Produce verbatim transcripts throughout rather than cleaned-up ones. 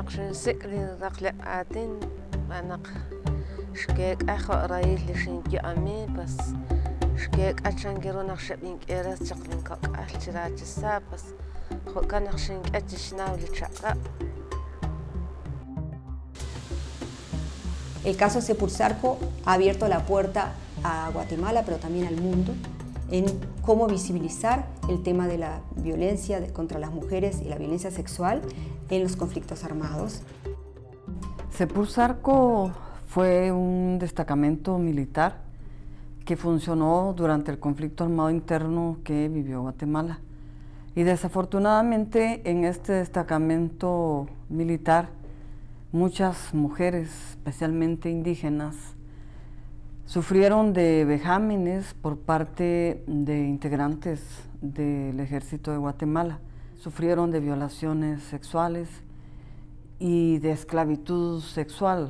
naqshin sikli raqle atin anaq shkek ajo raíz lishin yami bas shkek achangiru naqshabin eras chaqlin ka alchirachisa bas xokan naqshin achishnaw lichaqa. El caso Sepur Zarco ha abierto la puerta a Guatemala, pero también al mundo, en cómo visibilizar el tema de la violencia contra las mujeres y la violencia sexual en los conflictos armados. Sepur Zarco fue un destacamento militar que funcionó durante el conflicto armado interno que vivió Guatemala. Y desafortunadamente en este destacamento militar muchas mujeres, especialmente indígenas, sufrieron de vejámenes por parte de integrantes del ejército de Guatemala. Sufrieron de violaciones sexuales y de esclavitud sexual.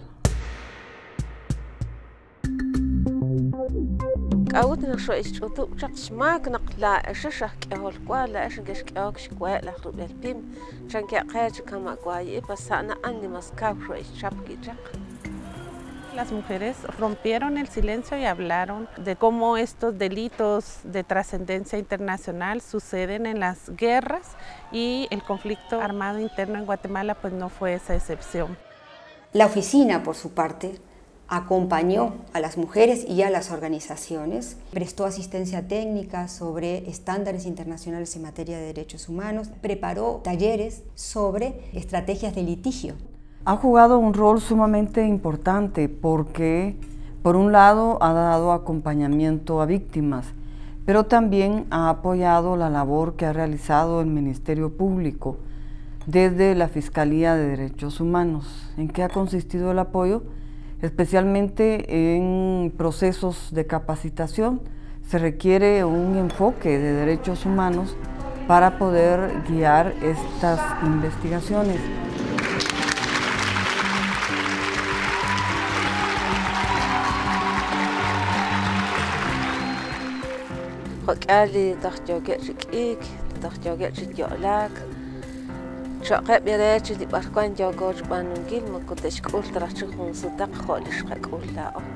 Awutna sho ichutu chaqsmak naqla ashashah qahol kwala ashgesh qawk shkwa la khruel pim chanka qach kama kwai pasana andi maskaw sho ichapki chaq. Las mujeres rompieron el silencio y hablaron de cómo estos delitos de trascendencia internacional suceden en las guerras y el conflicto armado interno en Guatemala pues no fue esa excepción. La oficina, por su parte, acompañó a las mujeres y a las organizaciones, prestó asistencia técnica sobre estándares internacionales en materia de derechos humanos, preparó talleres sobre estrategias de litigio. Ha jugado un rol sumamente importante porque, por un lado, ha dado acompañamiento a víctimas, pero también ha apoyado la labor que ha realizado el Ministerio Público desde la Fiscalía de Derechos Humanos. ¿En qué ha consistido el apoyo? Especialmente en procesos de capacitación. Se requiere un enfoque de derechos humanos para poder guiar estas investigaciones. Hoqali taqjoge chik taqjoge chiyolak chaqe birechi di barkwan jogoch banungil makotesh kultra chkhun sutaq kholish qaqula.